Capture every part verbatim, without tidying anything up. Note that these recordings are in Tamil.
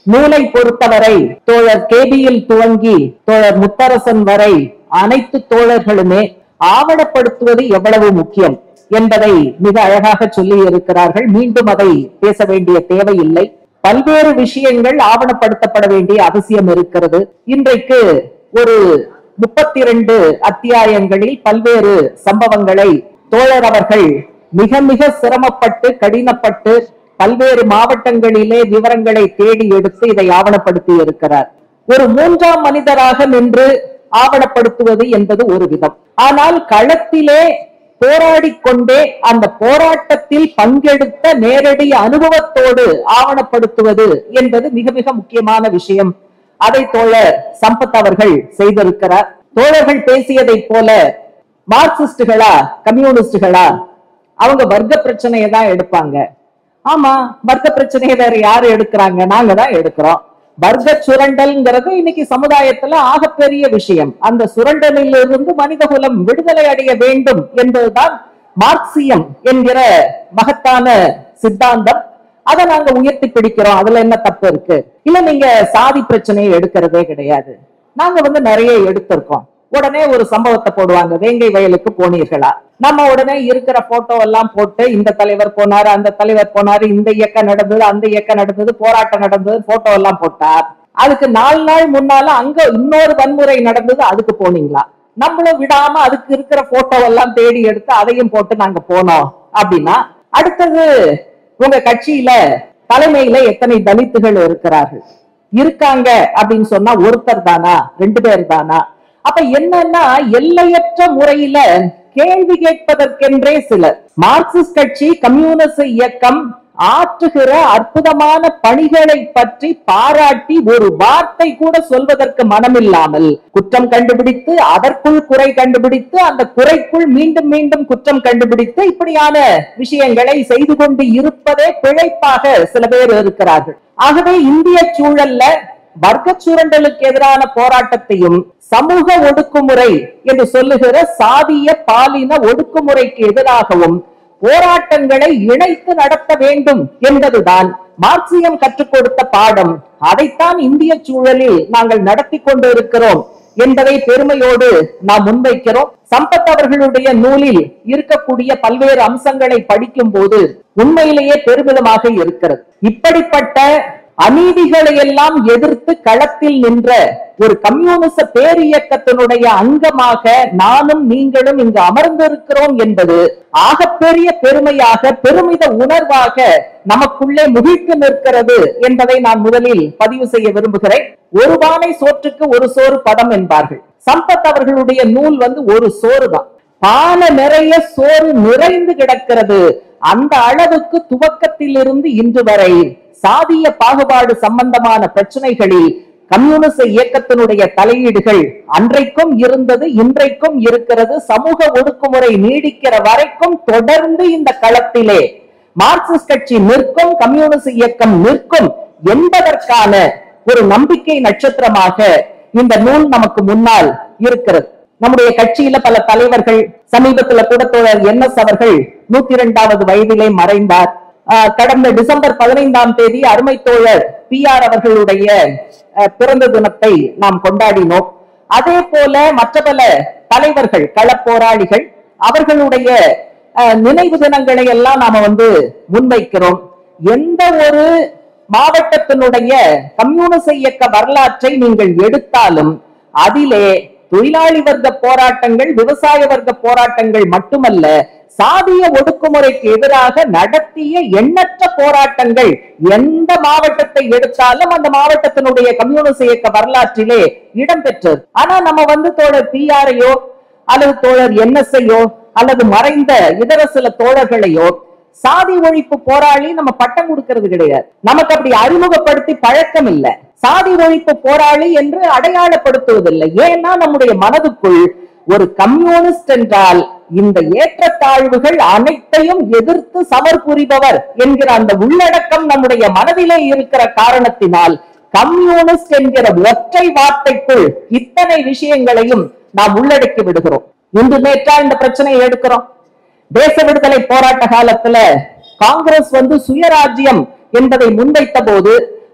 நூலை பொறுத்தவரை தோழர் கேபியில் துவங்கி தோழர் முத்தரசன் வரை அனைத்து தோழர்களுமே ஆவணப்படுத்துவது எவ்வளவு முக்கியம் என்பதை மிக அழகாக சொல்லி இருக்கிறார்கள். மீண்டும் அதை பேச வேண்டிய தேவையில்லை. பல்வேறு விஷயங்கள் ஆவணப்படுத்தப்பட வேண்டிய அவசியம் இருக்கிறது. இன்றைக்கு ஒரு முப்பத்தி இரண்டு அத்தியாயங்களில் பல்வேறு சம்பவங்களை தோழர் அவர்கள் மிக மிக சிரமப்பட்டு கடினப்பட்டு பல்வேறு மாவட்டங்களிலே விவரங்களை தேடி எடுத்து இதை ஆவணப்படுத்தி இருக்கிறார். ஒரு மூன்றாம் மனிதராக நின்று ஆவணப்படுத்துவது என்பது ஒரு விதம். ஆனால் களத்திலே போராடி கொண்டே அந்த போராட்டத்தில் பங்கெடுத்த நேரடி அனுபவத்தோடு ஆவணப்படுத்துவது என்பது மிக மிக முக்கியமான விஷயம். அதை தோழர் சம்பத் அவர்கள் செய்திருக்கிறார். தோழர்கள் பேசியதை போல மார்க்சிஸ்டுகளா கம்யூனிஸ்டுகளா அவங்க வர்க்க பிரச்சனையை தான் எடுப்பாங்க. ஆமா, வர்க்க பிரச்சனையை வேற யாரு எடுக்கிறாங்க? நாங்க தான் எடுக்கிறோம். வர்க்க சுரண்டல்ங்கிறது இன்னைக்கு சமுதாயத்துல ஆகப்பெரிய விஷயம். அந்த சுரண்டலில் இருந்து மனிதகுலம் விடுதலை அடைய வேண்டும் என்பதுதான் மார்க்சியம் என்கிற மகத்தான சித்தாந்தம். அதை நாங்க உயர்த்தி பிடிக்கிறோம். அதுல என்ன தப்பு இருக்கு? இல்ல நீங்க சாதி பிரச்சனையை எடுக்கிறதே கிடையாது. நாங்க வந்து நிறைய எடுத்திருக்கோம். உடனே ஒரு சம்பவத்தை போடுவாங்க, வேங்கை வயலுக்கு போனீர்களா? நம்ம உடனே இருக்கிற போட்டோ எல்லாம் போட்டு இந்த தலைவர் போனாரு, அந்த தலைவர் போனாரு, இந்த இயக்கம் நடந்தது, அந்த இயக்கம் நடந்தது, போராட்டம் நடந்தது, போட்டோ எல்லாம் போட்டார். அதுக்கு நாலு நாள் முன்னால அங்க இன்னொரு வன்முறை நடந்தது, அதுக்கு போனீங்களா? நம்மளும் விடாம அதுக்கு இருக்கிற போட்டோ எல்லாம் தேடி எடுத்து அதையும் போட்டு நாங்க போனோம் அப்படின்னா, அடுத்தது உங்க கட்சியில தலைமையில எத்தனை தலித்துகள் இருக்கிறார்கள்? இருக்காங்க அப்படின்னு சொன்னா ஒருத்தர் தானா, ரெண்டு பேர் தானா? அப்ப என்னன்னா எல்லையற்ற முறையில கேள்வி கேட்பதற்கென்றே சிலர். மார்க்சிஸ்ட் கட்சி கம்யூனிஸ்ட் இயக்கம் ஆற்றுகிற அற்புதமான பணிகளை பற்றி பாராட்டி ஒரு வார்த்தை கூட சொல்வதற்கு மனமில்லாமல் குற்றம் கண்டுபிடித்து அதற்குள் குறை கண்டுபிடித்து அந்த குறைக்குள் மீண்டும் மீண்டும் குற்றம் கண்டுபிடித்து இப்படியான விஷயங்களை செய்து கொண்டு இருப்பதே பிழைப்பாக சில பேர் இருக்கிறார்கள். ஆகவே இந்திய சூழல்ல வர்க்க சுரண்டலுக்கு எதிரான போராட்டத்தையும் சமூக ஒடுக்குமுறை என்று சொல்லுகிற சாதிய பாலின ஒடுக்குமுறைக்கு எதிராகவும் போராட்டங்களை இணைத்து நடத்த வேண்டும் என்பதுதான் மார்க்சியம் கற்றுக் கொடுத்த பாடம். அதைத்தான் இந்திய சூழலில் நாங்கள் நடத்தி கொண்டு இருக்கிறோம் என்பதை பெருமையோடு நாம் முன்வைக்கிறோம். சம்பத் அவர்களுடைய நூலில் இருக்கக்கூடிய பல்வேறு அம்சங்களை படிக்கும் போது உண்மையிலேயே பெருமிதமாக இருக்கிறது. இப்படிப்பட்ட அநீதிகளை எல்லாம் எதிர்த்து களத்தில் நின்ற ஒரு கம்யூனிச பேரியக்கத்தினுடைய அங்கமாக நானும் நீங்களும் இங்கு அமர்ந்திருக்கிறோம் என்பது ஆகப்பெரிய பெருமையாக பெருமித உணர்வாக நமக்குள்ளே முகிழ்த்து நிற்கிறது என்பதை நான் முதலில் பதிவு செய்ய விரும்புகிறேன். ஒரு பானை சோற்றுக்கு ஒரு சோறு பதம் என்பார்கள். சம்பத் அவர்களுடைய நூல் வந்து ஒரு சோறு தான். பானை நிறைய சோறு நிறைந்து கிடக்கிறது. அந்த அளவுக்கு துவக்கத்திலிருந்து இன்று வரை சாதிய பாகுபாடு சம்பந்தமான பிரச்சனைகளில் கம்யூனிச இயக்கத்தினுடைய தலையீடுகள் அன்றைக்கும் இருந்தது, இன்றைக்கும் இருக்கிறது. சமூக ஒடுக்குமுறை நீடிக்கிற வரைக்கும் தொடர்ந்து இந்த களத்திலே மார்க்சிஸ்ட் கட்சி நிற்கும், கம்யூனிச இயக்கம் நிற்கும் என்பதற்கான ஒரு நம்பிக்கை நட்சத்திரமாக இந்த நூல் நமக்கு முன்னால் இருக்கிறது. நம்முடைய கட்சியில பல தலைவர்கள், சமீபத்துல கூட தோழர் என் எஸ் அவர்கள் நூத்தி இரண்டாவது வயதிலே மறைந்தார். கடந்த டிசம்பர் பதினைந்தாம் தேதி அருமை தோழர் பி ஆர் அவர்களுடைய பிறந்த தினத்தை நாம் கொண்டாடினோம். அதே போல மற்ற பல தலைவர்கள், களப்போராளிகள், அவர்களுடைய நினைவு தினங்களை எல்லாம் நாம வந்து முன்வைக்கிறோம். எந்த ஒரு மாவட்டத்தினுடைய கம்யூனிச இயக்க வரலாற்றை நீங்கள் எடுத்தாலும் அதிலே தொழிலாளி வர்க்க போராட்டங்கள், விவசாய வர்க்க போராட்டங்கள் மட்டுமல்ல, சாதிய ஒடுக்குமுறைக்கு எதிராக நடத்திய எண்ணற்ற போராட்டங்கள் எந்த மாவட்டத்தை எடுத்தாலும் அந்த மாவட்டத்தினுடைய கம்யூனிஸ்ட் இயக்க வரலாற்றிலே இடம்பெற்றது. ஆனா நம்ம வந்து தோழர் பி ஆரையோ அல்லது தோழர் என் எஸ் ஐயோ அல்லது மறைந்த இதர சில தோழர்களையோ சாதி ஒழிப்பு போராளி நம்ம பட்டம் கொடுக்கிறது கிடையாது. நமக்கு அப்படி அறிமுகப்படுத்தி பழக்கம் இல்லை. சாதி ஒழிப்பு போராளி என்று அடையாளப்படுத்துவதில்லை. ஏன்னா நம்முடைய மனதுக்குள் ஒரு கம்யூனிஸ்ட் என்றால் இந்த ஏற்றத்தாழ்வுகள் அனைத்தையும் எதிர்த்து சமர் புரிபவர் என்கிற அந்த உள்ளடக்கம் நம்முடைய மனதிலே இருக்கிற காரணத்தினால் கம்யூனிஸ்ட் என்கிற ஒற்றை வார்த்தைக்குள் இத்தனை விஷயங்களையும் நாம் உள்ளடக்கி விடுகிறோம். இன்று நேற்றா இந்த பிரச்சனையை எடுக்கிறோம். தேச விடுதலை போராட்ட காலத்துல காங்கிரஸ் வந்து சுயராஜ்யம் என்பதை முன்வைத்த போது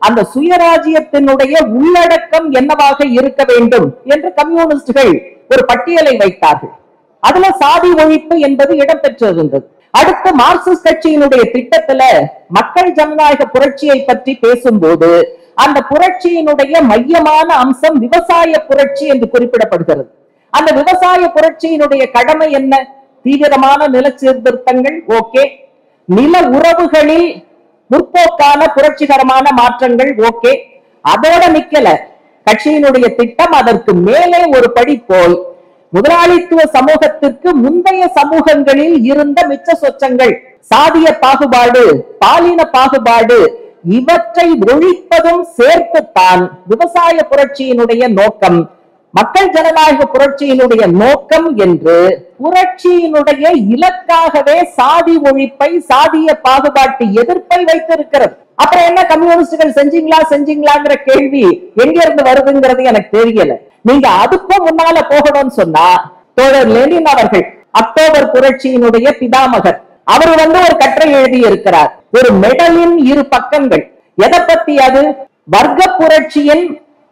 அந்த சுயராஜ்யத்தினுடைய உள்ளடக்கம் என்னவாக இருக்க வேண்டும் என்று கம்யூனிஸ்டுகள் ஒரு பட்டியலை வைத்தார்கள். அதுல சாதி ஒழிப்பு என்பது இடம்பெற்றிருந்தது. அடுத்து மார்க்சிஸ்ட் கட்சியினுடைய திட்டத்துல மக்கள் ஜனநாயக புரட்சியை பற்றி பேசும்போது அந்த புரட்சியினுடைய மையமான அம்சம் விவசாய புரட்சி என்று குறிப்பிடப்படுகிறது. அந்த விவசாய புரட்சியினுடைய கடமை என்ன? தீவிரமான நில சீர்திருத்தங்கள், ஓகே. நில உறவுகளில் முற்போக்கான புரட்சிகரமான மாற்றங்கள், ஓகே. அதோட நிக்கல. கட்சியினுடைய திட்டம் அதற்கு மேலே ஒரு படி போய் முதலாளித்துவ சமூகத்திற்கு முந்தைய சமூகங்களில் இருந்த மிச்ச சொச்சங்கள், சாதிய பாகுபாடு, பாலின பாகுபாடு, இவற்றை ஒழிப்பதும் சேர்த்துத்தான் விவசாய புரட்சியினுடைய நோக்கம், மக்கள் ஜனநாயக புரட்சியினுடைய நோக்கம் என்று புரட்சியினுடைய இலக்காகவே சாதி ஒழிப்பை, சாதிய பாகுபாட்டு எதிர்ப்பை வைத்திருக்கிறது. அப்புறம் என்ன கம்யூனிஸ்டுகள் செஞ்சீங்களா செஞ்சீங்களாங்கிற கேள்வி எங்க இருந்து வருதுங்கிறது எனக்கு தெரியல. நீங்க அதுக்கும் முன்னால போகணும்னு சொன்னா தோழர் லெனின் அவர்கள் அக்டோபர் புரட்சியினுடைய பிதாமகர், அவர் வந்து ஒரு கட்டுரை எழுதி இருக்கிறார். ஒரு மெடலின் இரு பக்கங்கள். எதை பத்தி அது? வர்க்க புரட்சியின்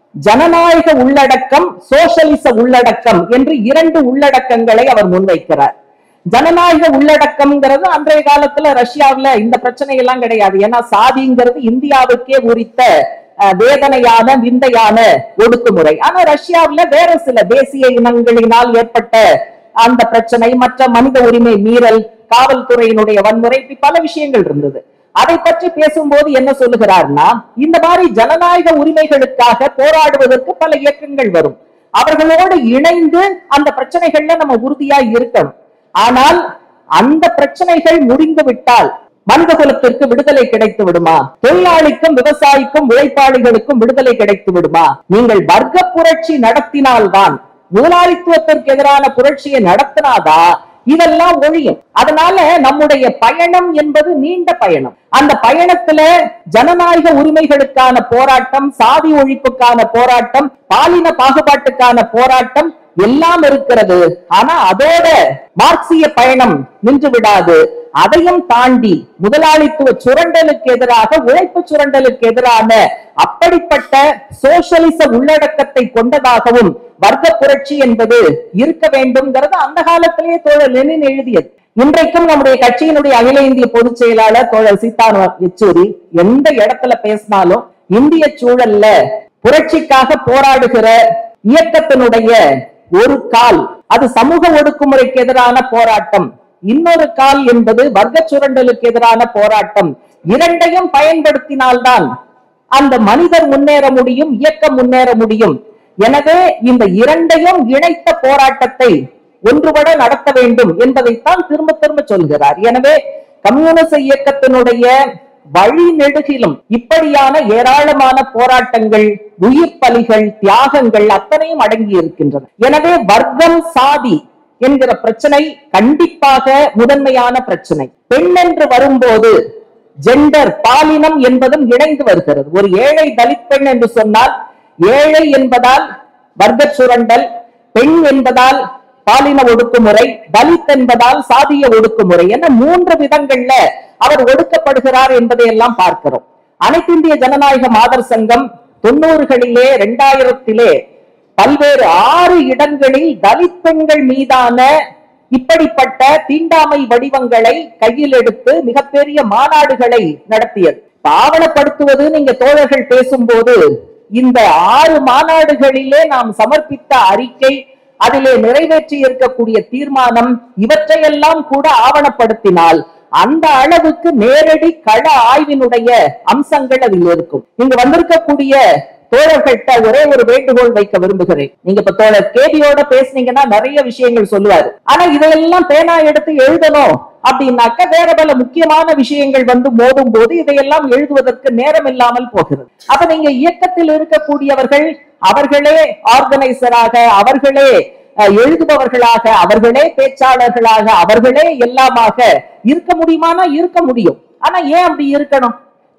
ஜனநாயக உள்ளடக்கம், சோசியலிச உள்ளடக்கம் என்று இரண்டு உள்ளடக்கங்களை அவர் முன்வைக்கிறார். ஜனநாயக உள்ளடக்கம்ங்கிறது அன்றைய காலத்துல ரஷ்யாவில இந்த பிரச்சனை எல்லாம் கிடையாது. ஏன்னா சாதிங்கிறது இந்தியாவுக்கே உரித்த வேதனையான விந்தையான ஒடுக்குமுறை. ஆனா ரஷ்யாவில வேற சில தேசிய இனங்களினால் ஏற்பட்ட அந்த பிரச்சனை, மற்ற மனித உரிமை மீறல், காவல்துறையினுடைய வன்முறை, இப்படி பல விஷயங்கள் இருந்தது. அதை பற்றி பேசும்போது என்ன சொல்லுகிறார்னா, இந்த மாதிரி ஜனநாயக உரிமைகளுக்காக போராடுவதற்கு பல இயக்கங்கள் வரும். அவர்களோடு இணைந்து அந்த பிரச்சனைகள்ல நம்ம உறுதியா இருக்கணும். ஆனால் அந்த பிரச்சனைகள் முடிந்து விட்டால் மனித குலத்திற்கு விடுதலை கிடைத்து விடுமா? தொழிலாளிக்கும் விவசாயிக்கும் உழைப்பாளிகளுக்கும் விடுதலை கிடைத்து விடுமா? நீங்கள் வர்க்க புரட்சி நடத்தினால்தான், முதலாளித்துவத்திற்கு எதிரான புரட்சியை நடத்தினாதா இதெல்லாம் ஒழியும். அதனால நம்முடைய பயணம் என்பது நீண்ட பயணம். அந்த பயணத்துல ஜனநாயக உரிமைகளுக்கான போராட்டம், சாதி ஒழிப்புக்கான போராட்டம், பாலின பாகுபாட்டுக்கான போராட்டம் எல்லாம் இருக்கிறது. ஆனா அதோட மார்க்சிய பயணம் நின்று விடாது. அதையும் தாண்டி முதலாளித்துவ சுரண்டலுக்கு எதிராக, உழைப்பு சுரண்டலுக்கு எதிரான அப்படிப்பட்ட சோசியலிச உள்ளடக்கத்தை கொண்டதாகவும் வர்க்க புரட்சி என்பது இருக்க வேண்டும்ங்கிறது அந்த காலத்திலேயே தோழர் லெனின் எழுதியது. இன்றைக்கும் நம்முடைய கட்சியினுடைய அகில இந்திய பொதுச் செயலாளர் தோழர் சீதாராம் யெச்சூரி எந்த இடத்துல பேசினாலும் இந்திய சூழல்ல புரட்சிக்காக போராடுகிற இயக்கத்தினுடைய ஒரு கால் அது சமூக ஒடுக்குமுறைக்கு எதிரான போராட்டம், இன்னொரு கால் என்பது வர்க்க சுரண்டலுக்கு எதிரான போராட்டம். இரண்டையும் பயன்படுத்தினால்தான் அந்த மனிதர் முன்னேற முடியும், இயக்கம் முன்னேற முடியும். எனவே இந்த இரண்டையும் இணைத்த போராட்டத்தை ஒன்றுபட நடத்த வேண்டும் என்பதைத்தான் திரும்ப திரும்ப சொல்கிறார். எனவே கம்யூனிச இயக்கத்தினுடைய வழி நெடுகிலும் இப்படியான ஏராளமான போராட்டங்கள், உயிர் பலிகள், தியாகங்கள் அத்தனையும் அடங்கி இருக்கின்றன. எனவே வர்க்கம், சாதி என்கிற பிரச்சனை கண்டிப்பாக முதன்மையான பிரச்சனை. பெண் என்று வரும்போது ஜெண்டர், பாலினம் என்பதும் இணைந்து வருகிறது. ஒரு ஏழை தலித் பெண் என்று சொன்னால், ஏழை என்பதால் வர்க்க சுரண்டல், பெண் என்பதால் பாலின ஒடுக்குமுறை, தலித் என்பதால் சாதிய ஒடுக்குமுறை என மூன்று விதங்கள்ல அவர் ஒடுக்கப்படுகிறார் என்பதை எல்லாம் பார்க்கிறோம். அனைத்து இந்திய ஜனநாயக மாதர் சங்கம் தொண்ணூறுகளிலே, இரண்டாயிரத்திலே பல்வேறு ஆறு இடங்களில் தலித் பெண்கள் மீதான இப்படிப்பட்ட தீண்டாமை வடிவங்களை கையில் எடுத்து மிகப்பெரிய மாநாடுகளை நடத்தியது. ஆவணப்படுத்துவது நீங்க தோழர்கள் பேசும்போது இந்த ஆறு மாநாடுகளிலே நாம் சமர்ப்பித்த அறிக்கை, அதிலே நிறைவேற்றி இருக்கக்கூடிய தீர்மானம், இவற்றையெல்லாம் கூட ஆவணப்படுத்தினால் அந்த அளவுக்கு நேரடி கள ஆய்வினுடைய அம்சங்கள் அதில் இருக்கும். நீங்க வந்திருக்கக்கூடிய தோழர்கள்ட்ட ஒரே ஒரு வேண்டுகோள் வைக்க விரும்புகிறேன். நீங்க இப்ப தோழர் கேபியோட பேசுனீங்கன்னா நிறைய விஷயங்கள் சொல்லுவாரு. ஆனா இதெல்லாம் பேனா எடுத்து எழுதணும் அப்படின்னாக்க வேற பல முக்கியமான விஷயங்கள் வந்து மோதும் போது இதையெல்லாம் எழுதுவதற்கு நேரம் இல்லாமல் போகிறது. அப்ப நீங்க இயக்கத்தில் இருக்கக்கூடியவர்கள் அவர்களே ஆர்கனைசராக, அவர்களே எழுதுபவர்களாக, அவர்களே பேச்சாளர்களாக, அவர்களே எல்லாமாக இருக்க முடியுமானா இருக்க முடியும். ஆனா ஏன் அப்படி இருக்கணும்?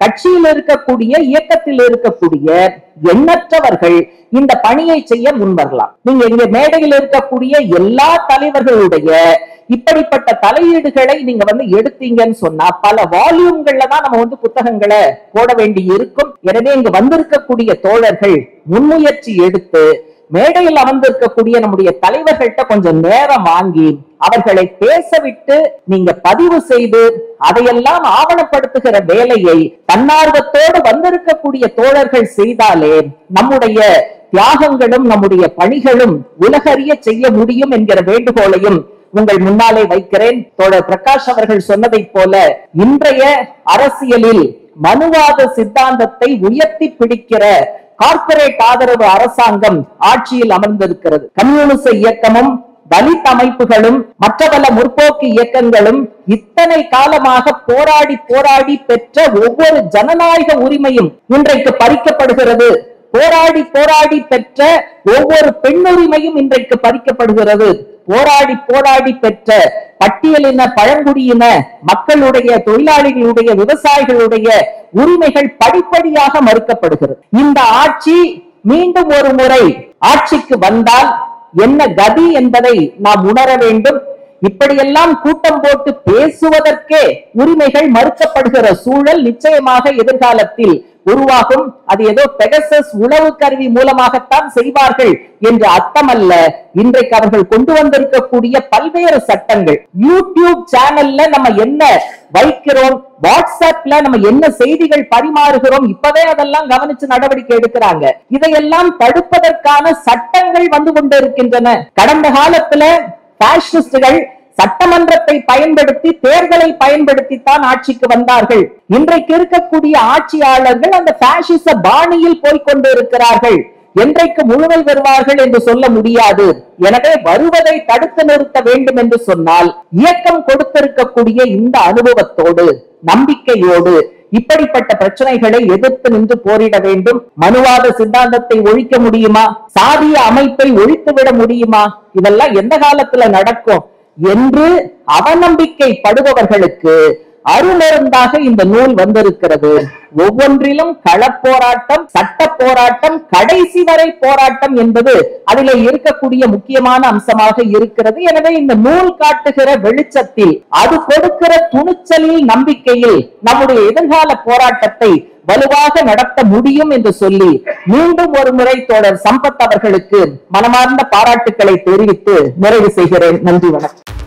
கட்சியில் இருக்கக்கூடிய இயக்கத்தில் இருக்கக்கூடிய எண்ணற்றவர்கள் இந்த பணியை செய்ய முன்வரலாம். நீங்க இங்க மேடையில் இருக்கக்கூடிய எல்லா தலைவர்களுடைய இப்படிப்பட்ட தலையீடுகளை நீங்க வந்து எடுத்தீங்கன்னு சொன்னா பல வால்யூம்கள்ல தான் நம்ம வந்து புத்தகங்களை போட வேண்டி இருக்கும். எனவே இங்க வந்திருக்கக்கூடிய தோழர்கள் முன்முயற்சி எடுத்து மேடையில் அமர்ந்திருக்கக்கூடிய நம்முடைய தலைவர்கள்ட்ட கொஞ்சம் நேரம் வாங்கி அவர்களை பேசவிட்டு நீங்க பதிவு செய்து அதையெல்லாம் ஆவணப்படுத்துகிற வேலையை தன்னார்வத்தோடு வந்திருக்கக்கூடிய தோழர்கள் செய்தாலே நம்முடைய தியாகங்களும் நம்முடைய பணிகளும் உலகறிய செய்ய முடியும் என்கிற வேண்டுகோளையும் உங்கள் முன்னாலே வைக்கிறேன். தோழர் பிரகாஷ் அவர்கள் சொன்னதை போல இன்றைய அரசியலில் மனுவாத சித்தாந்தத்தை உயர்த்தி பிடிக்கிற கார்ப்பரேட் ஆதரவு அரசாங்கம் ஆட்சியில் அமர்ந்திருக்கிறது. கம்யூனிச இயக்கமும் தலித் அமைப்புகளும் மற்ற பல முற்போக்கு இயக்கங்களும் இத்தனை காலமாக போராடி போராடி பெற்ற ஒவ்வொரு ஜனநாயக உரிமையும் இன்றைக்கு பறிக்கப்படுகிறது. போராடி போராடி பெற்ற ஒவ்வொரு பெண்ணுரிமையும் இன்றைக்கு பறிக்கப்படுகிறது. போராடி போராடி பெற்ற பட்டியலின பழங்குடியின மக்களுடைய, தொழிலாளிகளுடைய, விவசாயிகளுடைய உரிமைகள் படிப்படியாக மறுக்கப்படுகிறது. இந்த ஆட்சி மீண்டும் ஒரு முறை ஆட்சிக்கு வந்தால் என்ன கதி என்பதை நாம் உணர வேண்டும். இப்படியெல்லாம் கூட்டம் போட்டு பேசுவதற்கே உரிமைகள் மறுக்கப்படுகிற சூழல் நிச்சயமாக எதிர்காலத்தில் உருவாகும். அது ஏதோ பெகசஸ் உளவு கருவி மூலமாகத்தான் செய்வார்கள் என்று அர்த்தமல்ல. இன்றைக்கு அவர்கள் கொண்டு வந்திருக்கக்கூடிய பல்வேறு சட்டங்கள், யூடியூப் சேனல்ல நம்ம என்ன வைக்கிறோம், வாட்ஸ்அப்ல நம்ம என்ன செய்திகள் பரிமாறுகிறோம், இப்பவே அதெல்லாம் கவனிச்சு நடவடிக்கை எடுக்கிறாங்க. இதையெல்லாம் தடுப்பதற்கான சட்டங்கள் வந்து கொண்டு இருக்கின்றன. கடந்த காலத்துல பாசிஸ்டுகள் சட்டமன்றத்தை பயன்படுத்தி, தேர்தலை பயன்படுத்தித்தான் ஆட்சிக்கு வந்தார்கள். இன்றைக்கு இருக்கக்கூடிய ஆட்சியாளர்கள் அந்த பாசிச பாணியில் போய்கொண்டு இருக்கிறார்கள். என்றைக்கு முழுமை பெறுவார்கள் என்று சொல்ல முடியாது. எனவே வருவதை தடுத்து நிறுத்த வேண்டும் என்று சொன்னால் இயக்கம் கொடுத்திருக்கக்கூடிய இந்த அனுபவத்தோடு, நம்பிக்கையோடு இப்படிப்பட்ட பிரச்சனைகளை எதிர்த்து நின்று போரிட வேண்டும். மனுவாத சித்தாந்தத்தை ஒழிக்க முடியுமா? சாதிய அமைப்பை ஒழித்துவிட முடியுமா? இதெல்லாம் எந்த காலத்துல நடக்கும் என்று அவநம்பிக்கை படுபவர்களுக்கு அருமருந்தாக இந்த நூல் வந்திருக்கிறது. ஒவ்வொன்றிலும் களப்போராட்டம், சட்ட போராட்டம், கடைசி வரை போராட்டம் என்பது அதிலே இருக்கக்கூடிய முக்கியமான அம்சமாக இருக்கிறது. எனவே இந்த நூல் காட்டுகிற வெளிச்சத்தில், அது கொடுக்கிற துணிச்சலில், நம்பிக்கையில் நம்முடைய எதிர்கால போராட்டத்தை வலுவாக நடத்த முடியும் என்று சொல்லி மீண்டும் ஒரு முறை தோழர் சம்பத் அவர்களுக்கு மனமார்ந்த பாராட்டுக்களை தெரிவித்து நிறைவு செய்கிறேன். நன்றி, வணக்கம்.